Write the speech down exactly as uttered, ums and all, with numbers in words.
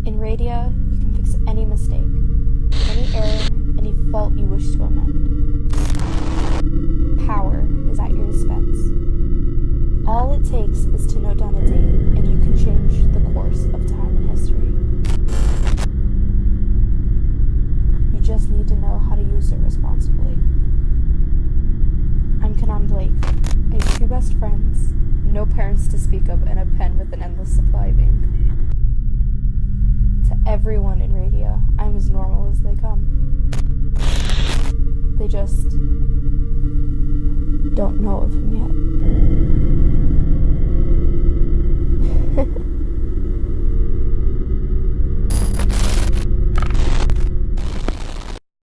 In Radia, you can fix any mistake, any error, any fault you wish to amend. Power is at your dispense. All it takes is to note down a date, and you can change the course of time and history. You just need to know how to use it responsibly. I'm Kanan Blake. I have two best friends, no parents to speak of, and a pen with an endless supply of ink. To everyone in Radia, I'm as normal as they come. They just don't know of him yet.